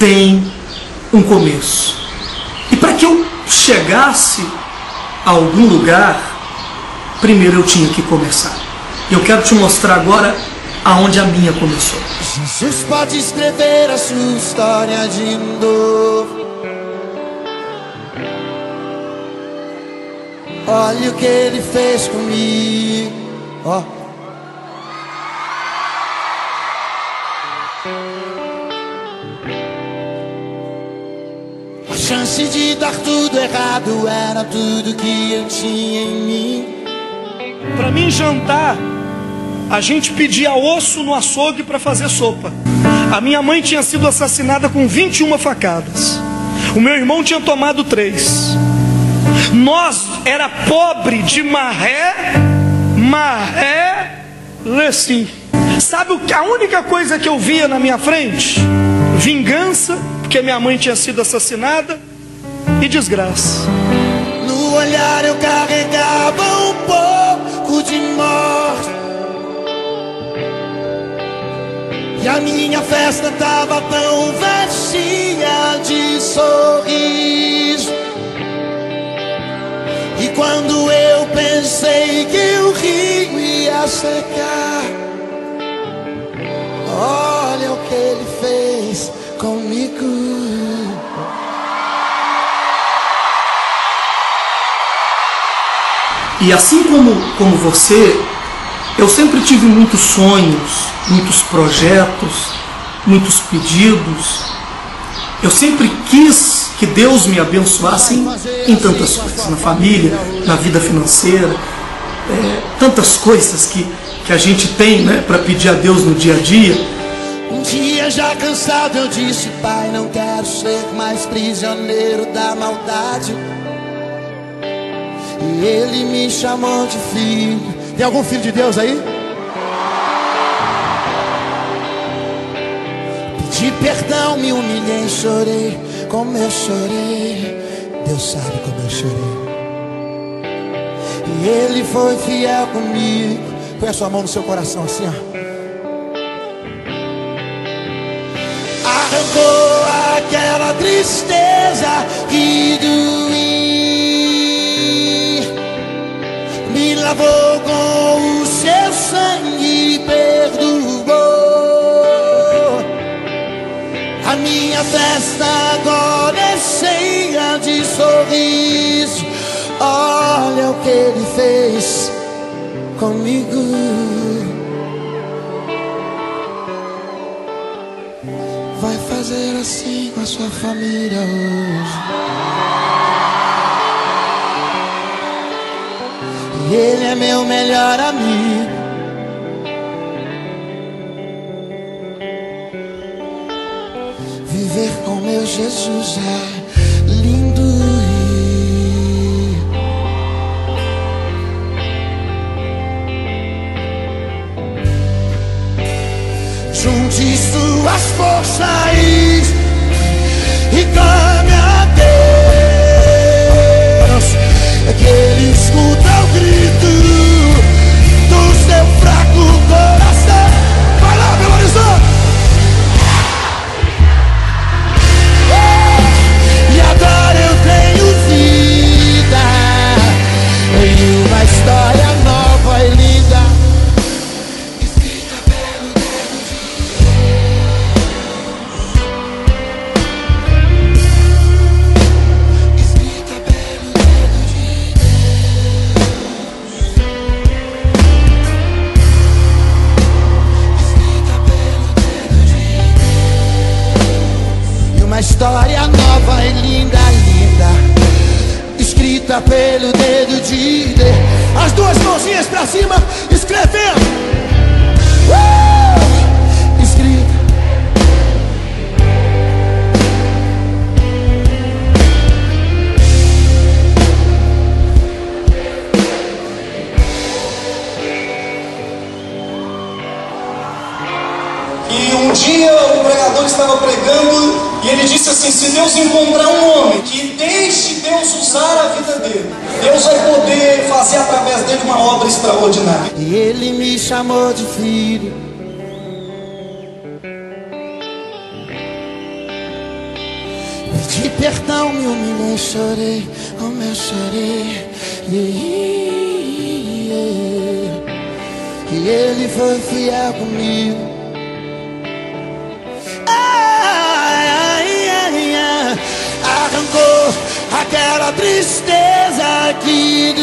tem um começo. E para que eu chegasse a algum lugar, primeiro eu tinha que começar. E eu quero te mostrar agora aonde a minha começou. Jesus pode escrever a sua história de novo. Olha o que ele fez comigo. Ó. A chance de dar tudo errado era tudo que eu tinha em mim. Para mim jantar, a gente pedia osso no açougue para fazer sopa. A minha mãe tinha sido assassinada com 21 facadas. O meu irmão tinha tomado 3. Nós era pobre de maré, leci. Sabe a única coisa que eu via na minha frente? Vingança, porque minha mãe tinha sido assassinada, e desgraça. No olhar eu carregava um pouco de morte, e a minha festa tava tão vazia de sorriso. E quando eu pensei que o rio ia secar, olha o que ele fez comigo. E assim como você, eu sempre tive muitos sonhos, muitos projetos, muitos pedidos. Eu sempre quis que Deus me abençoasse em tantas coisas, na família, na vida financeira, tantas coisas que a gente tem, né, para pedir a Deus no dia a dia. Um dia já cansado eu disse: Pai, não quero ser mais prisioneiro da maldade. E Ele me chamou de filho. Tem algum filho de Deus aí? Pedi perdão, me humilhei, chorei como eu chorei. Deus sabe como eu chorei. E Ele foi fiel comigo. Põe a sua mão no seu coração assim, ó. Arrancou aquela tristeza que doía, me lavou com o seu sangue e perdoou. A minha festa agora é cheia de sorriso. Olha o que ele fez comigo. Vai fazer assim com a sua família hoje. E Ele é meu melhor amigo. Viver com meu Jesus é lindo. Junte suas forças e clame a Deus, que Ele escuta o grito do seu fraco coração. Vai lá, Belo Horizonte! E agora eu tenho vida e uma história nova e linda. História nova e linda, linda, escrita pelo dedo de Deus. As duas mãozinhas pra cima, escrevendo. Escrita. E um dia o pregador estava pregando e ele disse assim: se Deus encontrar um homem que deixe Deus usar a vida dele, Deus vai poder fazer através dele uma obra extraordinária. E Ele me chamou de filho. De perdão me humilhei, chorei, como eu chorei. E Ele foi fiel comigo. Arrancou aquela tristeza que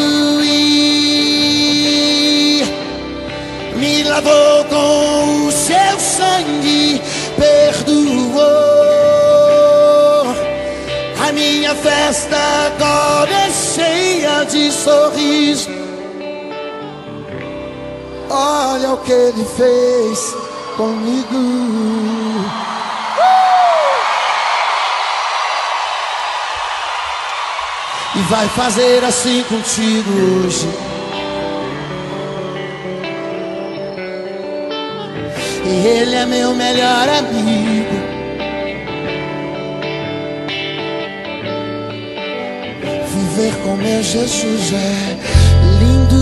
doía, me lavou com o seu sangue, perdoou. A minha festa agora é cheia de sorriso. Olha o que Ele fez comigo. E vai fazer assim contigo hoje. E Ele é meu melhor amigo. Viver com meu Jesus é lindo.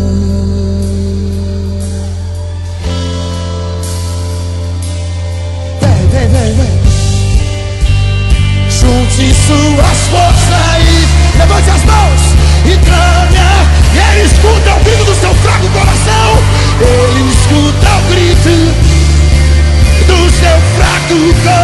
Vem, vem, vem. Junte suas forças e levante as mãos e clame. Ele escuta o grito do seu fraco coração. Ele escuta o grito do seu fraco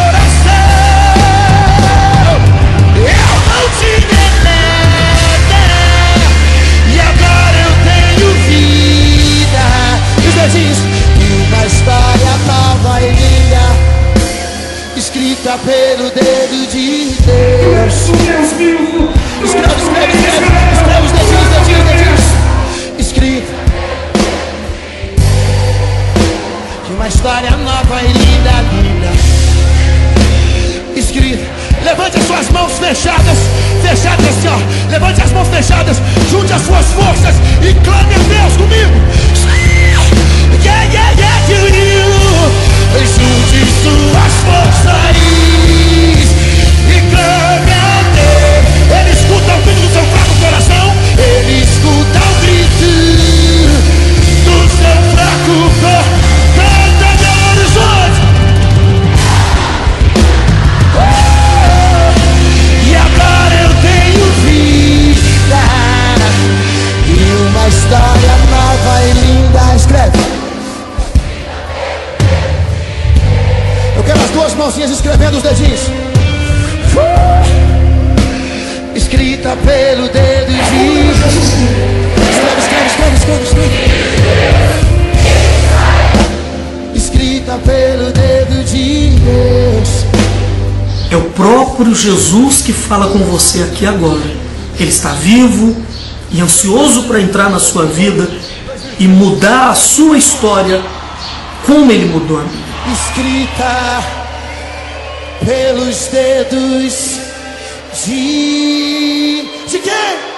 coração. Eu não tinha nada e agora eu tenho vida. E os dedinhos e uma história nova e linda, escrita pelo dedo de Deus. Escreve, escreve, escreve, escreve os dedinhos, dedinhos, dedinhos. Escrita. Que uma história nova e linda, linda. Escrita. Levante as suas mãos fechadas, fechadas assim, ó. Levante as mãos fechadas, junte as suas forças e clame a Deus comigo. Yeah, yeah, yeah, you. Junte suas forças e clame a Deus. Ele escuta o grito do seu fraco coração. Ele escuta o grito do seu fraco coração. Canta Belo Horizonte. E agora eu tenho vida e uma história nova e linda. Escreve. Eu quero as duas mãozinhas escrevendo os dedinhos. Escrita pelo dedo de Jesus. Escreve, escreve, escreve, escreve, escreve. Escrita pelo dedo de Deus. É o próprio Jesus que fala com você aqui agora. Ele está vivo e ansioso para entrar na sua vida e mudar a sua história como Ele mudou a minha. Escrita pelos dedos de quem?